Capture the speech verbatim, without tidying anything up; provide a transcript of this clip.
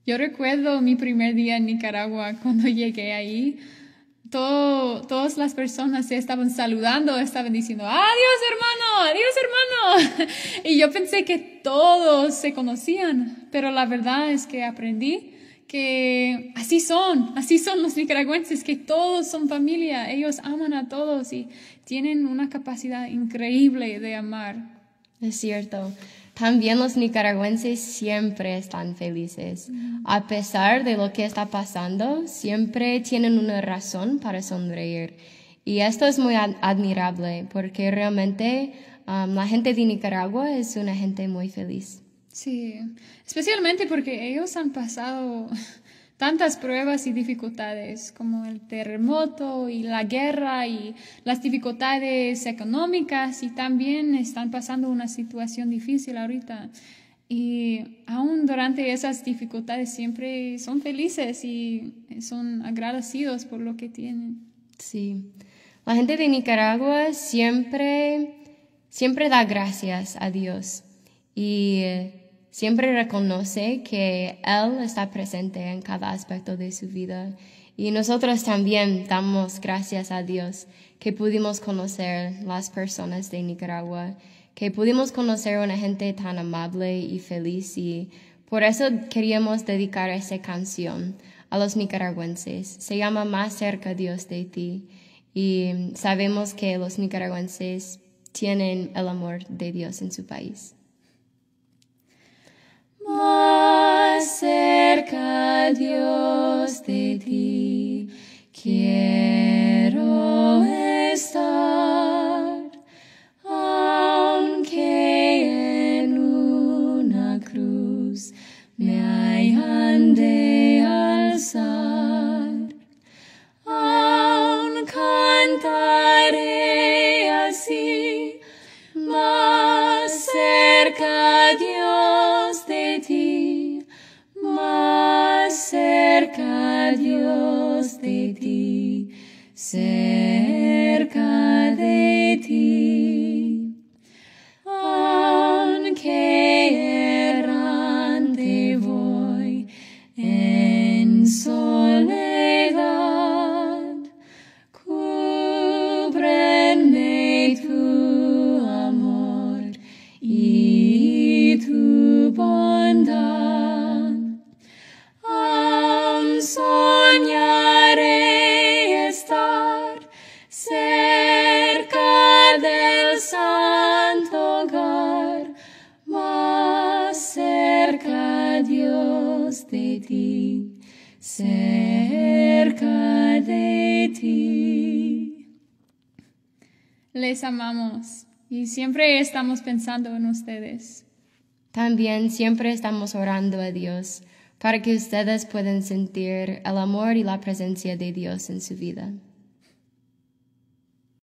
Yo recuerdo mi primer día en Nicaragua cuando llegué ahí. Todo, todas las personas se estaban saludando, estaban diciendo, adiós hermano, adiós hermano. Y yo pensé que todos se conocían, pero la verdad es que aprendí que así son, así son los nicaragüenses, que todos son familia, ellos aman a todos y tienen una capacidad increíble de amar. Es cierto. También los nicaragüenses siempre están felices. Mm. A pesar de lo que está pasando, siempre tienen una razón para sonreír. Y esto es muy ad- admirable porque realmente um, la gente de Nicaragua es una gente muy feliz. Sí, especialmente porque ellos han pasado tantas pruebas y dificultades como el terremoto y la guerra y las dificultades económicas y también están pasando una situación difícil ahorita. Y aún durante esas dificultades siempre son felices y son agradecidos por lo que tienen. Sí, la gente de Nicaragua siempre, siempre da gracias a Dios y siempre reconoce que Él está presente en cada aspecto de su vida. Y nosotros también damos gracias a Dios que pudimos conocer las personas de Nicaragua, que pudimos conocer una gente tan amable y feliz. Y por eso queríamos dedicar esta canción a los nicaragüenses. Se llama Más cerca Dios de ti. Y sabemos que los nicaragüenses tienen el amor de Dios en su país. Más cerca, Dios, de ti, quiero estar, aunque en una cruz me hayan de alzar, aún cantaré así, más cerca, Dios, de ti, más cerca, Dios, de ti, cerca de ti. Aunque errante voy en soledad, cúbrenme tu amor y tu bondad. Aún soñaré estar cerca del santo hogar, más cerca, Dios, de ti, cerca de ti. Les amamos y siempre estamos pensando en ustedes. También siempre estamos orando a Dios para que ustedes puedan sentir el amor y la presencia de Dios en su vida.